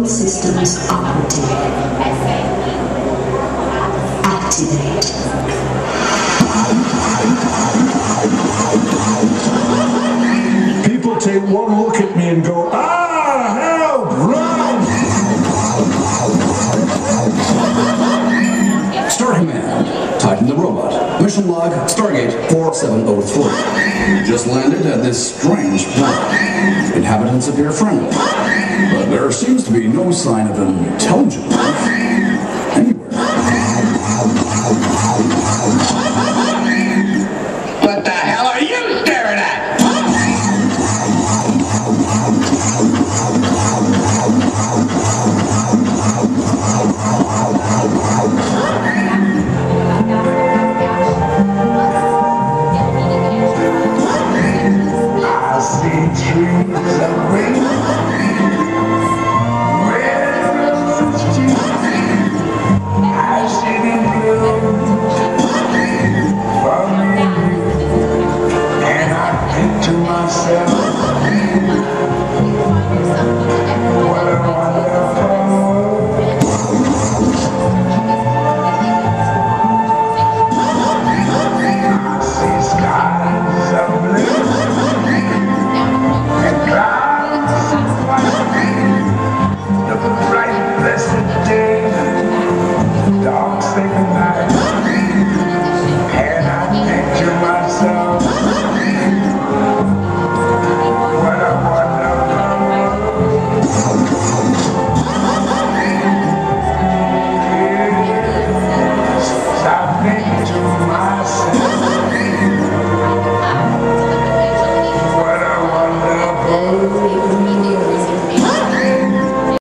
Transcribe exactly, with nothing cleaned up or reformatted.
All systems operative. Activate. People take one look at me and go, ah, help, run! Star Command, Titan the robot. Mission log, Stargate four seven oh three. You just landed at this strange planet. Inhabitants appear friendly, but there seems to be no sign of intelligent life anywhere. What the hell are you staring at? Myself